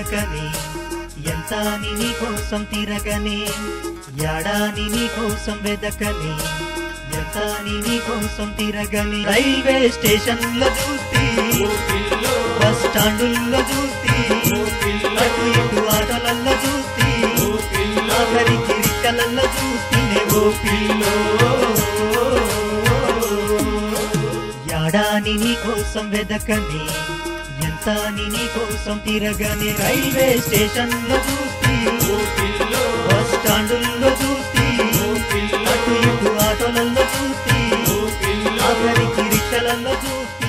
వెదకని ఎంత నీ కోసం తిరగని యాడాని నీ కోసం వెదకని ఎంత నీ కోసం తిరగని రైల్వే స్టేషన్ లో చూస్తి బస్ స్టాండుల్లో చూస్తి అటు ఇటు ఆటోలలో చూస్తి ఆఖరికి రిక్షలలో చూస్తేనే ఓ పిల్లో యాడాని నీ కోసం వెదకని ఎంత నీ కోసం తిరగని రైల్వే స్టేషన్ లో చూస్తి బస్ స్టాండుల్లో చూస్తి అటు ఇటు ఆటోలలో చూస్తి ఆఖరికి రిక్షలలో చూస్తి